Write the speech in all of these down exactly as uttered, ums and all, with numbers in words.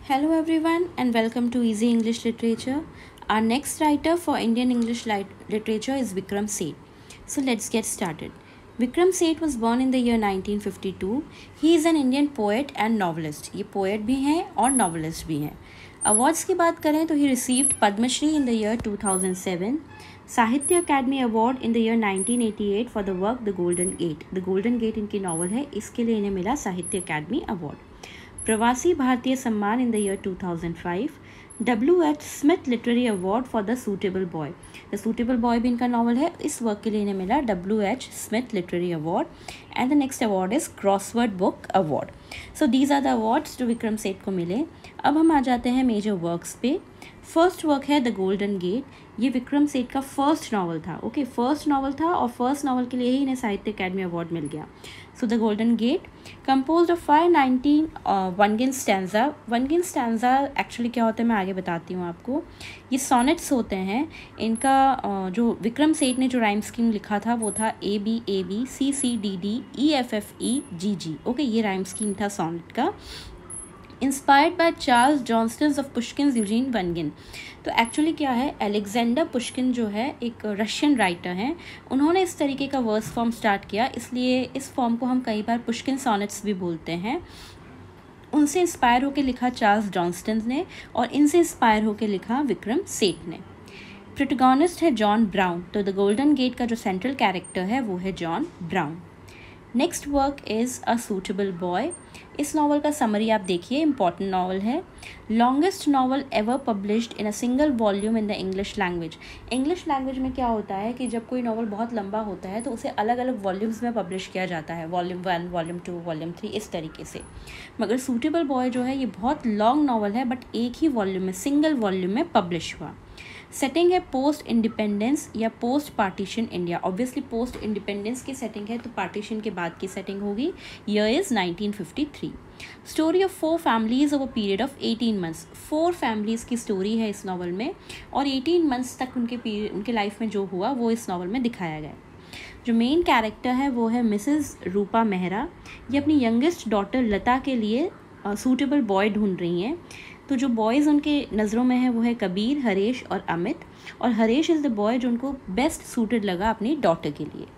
Hello everyone and welcome to Easy English Literature. Our next writer for Indian English literature is Vikram Seth. So let's get started. Vikram Seth was born in the year nineteen fifty-two. He is an Indian poet and novelist. ये poet भी हैं और novelist भी हैं. Awards की बात करें तो he received Padma Shri in the year two thousand seven, Sahitya academy award in the year nineteen eighty-eight for the work The Golden Gate. The Golden Gate इनकी नॉवल है, इसके लिए इन्हें मिला साहित्य academy award. Pravasi Bharatiya Samman in the year two thousand five, W H Smith literary award for the suitable boy. The suitable boy भी इनका novel है, इस वर्क के लिए इन्हें मिला W H Smith literary award. And the next award is crossword book award. So these are the awards जो विक्रम सेठ को मिले. अब हम आ जाते हैं मेजर वर्क्स पे. फर्स्ट वर्क है द गोल्डन गेट. ये विक्रम सेठ का फर्स्ट नॉवल था. ओके, फर्स्ट नॉवल था और फर्स्ट नॉवल के लिए ही इन्हें साहित्य अकेडमी अवार्ड मिल गया. So the Golden Gate composed of five nineteen Onegin stanza. Onegin stanza actually क्या होता है मैं आगे बताती हूँ आपको. ये सोनेट्स होते हैं. इनका uh, जो विक्रम सेठ ने जो राइम स्कीम लिखा था वो था A B A B C C D D E F F E G G. Okay, ये राइम स्कीम था सोनेट का. Inspired by Charles Johnston of Pushkin Eugene Onegin. तो एक्चुअली क्या है, अलेक्जेंडर पुष्किन जो है एक रशियन राइटर हैं, उन्होंने इस तरीके का वर्स फॉर्म स्टार्ट किया, इसलिए इस फॉर्म को हम कई बार पुष्किन सोनेट्स भी बोलते हैं. उनसे इंस्पायर होकर लिखा चार्ल्स जॉन्स्टन ने और इनसे इंस्पायर होकर लिखा विक्रम सेठ ने. प्रोटोगोनिस्ट है जॉन ब्राउन. तो द गोल्डन गेट का जो सेंट्रल कैरेक्टर है वो है John Brown. Next work is a suitable boy. इस नावल का समरी आप देखिए, इंपॉर्टेंट नावल है. Longest novel ever published in a single volume in the English language. English language में क्या होता है कि जब कोई नावल बहुत लंबा होता है तो उसे अलग अलग वॉल्यूम्स में पब्लिश किया जाता है, volume one, volume two, volume three, इस तरीके से. मगर सूटेबल बॉय जो है ये बहुत लॉन्ग नावल है बट एक ही वॉल्यूम में, सिंगल वॉल्यूम में पब्लिश हुआ. सेटिंग है पोस्ट इंडिपेंडेंस या post partition India. Obviously post independence की सेटिंग है तो पार्टीशन के बाद की सेटिंग होगी. Year is nineteen fifty three. Story of four families over period of eighteen months. Four families की स्टोरी है इस नावल में और एटीन मंथ्स तक उनके पीरियड उनके लाइफ में जो हुआ वो इस नावल में दिखाया गया. जो मेन कैरेक्टर है वो है मिसेस रूपा मेहरा. ये अपनी यंगेस्ट डॉटर लता के लिए सूटेबल बॉय ढूंढ रही हैं. तो जो बॉयज़ उनके नज़रों में है वो है कबीर, हरेश और अमित. और हरेश इज़ द बॉय जो उनको बेस्ट सूटेड लगा अपनी डॉटर के लिए.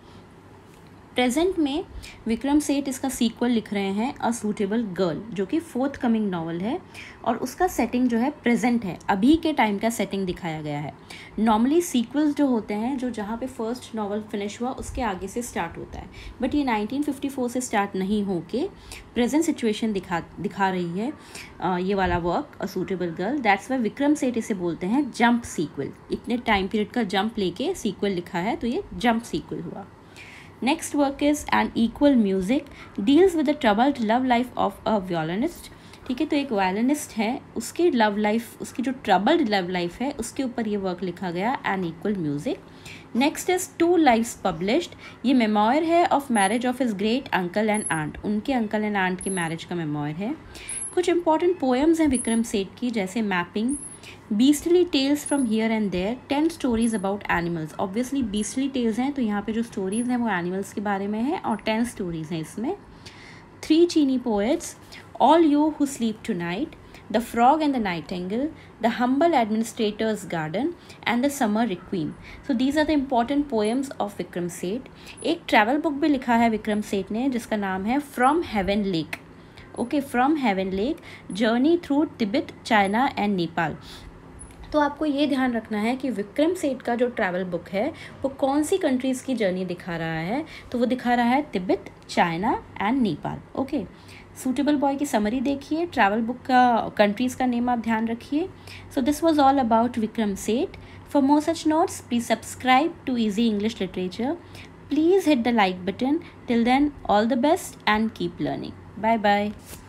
प्रेजेंट में विक्रम सेठ इसका सीक्वल लिख रहे हैं अ सूटेबल गर्ल, जो कि फोर्थ कमिंग नावल है और उसका सेटिंग जो है प्रेजेंट है, अभी के टाइम का सेटिंग दिखाया गया है. नॉर्मली सीक्वल्स जो होते हैं जो जहाँ पे फर्स्ट नावल फिनिश हुआ उसके आगे से स्टार्ट होता है, बट ये नाइनटीन फिफ्टी फोर से स्टार्ट नहीं होके प्रेजेंट सिचुएशन दिखा दिखा रही है आ, ये वाला work a suitable girl. That's why Vikram Seth इसे बोलते हैं जंप सीक्वल. इतने टाइम पीरियड का जंप लेके सीक्वल लिखा है तो ये जंप सीक्वल हुआ. Next work is An Equal Music. Deals with the troubled love life of a violinist. ठीक है, तो एक वायलिनिस्ट है, उसकी लव लाइफ, उसकी जो ट्रबल्ड लव लाइफ है उसके ऊपर ये वर्क लिखा गया, an equal music. Next is two lives published. ये मेमोयर है of marriage of his great uncle and aunt. उनके अंकल एंड आंट के मैरिज का मेमोयर है. कुछ इंपॉर्टेंट पोएम्स हैं विक्रम सेठ की, जैसे mapping, beastly tales from here and there, ten stories about animals. Obviously beastly tales हैं तो यहाँ पे जो स्टोरीज हैं वो एनिमल्स के बारे में है और टेन स्टोरीज हैं इसमें. थ्री चीनी poets, all you who sleep tonight, the frog and the nightingale, the humble administrator's garden and the summer requiem. So these are the important poems of Vikram Seth. एक travel book भी लिखा है विक्रम सेठ ने जिसका नाम है from Heaven Lake. Okay, from Heaven Lake, journey through Tibet, China and Nepal. तो आपको ये ध्यान रखना है कि विक्रम सेठ का जो ट्रैवल बुक है वो कौन सी कंट्रीज़ की जर्नी दिखा रहा है, तो वो दिखा रहा है Tibet, China and Nepal. Okay, suitable boy की समरी देखिए, ट्रैवल बुक का कंट्रीज़ का नेम आप ध्यान रखिए. So this was all about Vikram Seth. For more such notes please subscribe to easy English literature. Please hit the like button. Till then, all the best and keep learning. Bye bye.